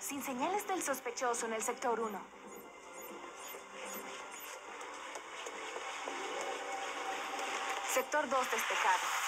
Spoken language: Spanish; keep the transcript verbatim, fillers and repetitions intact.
sin señales del sospechoso en el sector uno. Sector dos despejado.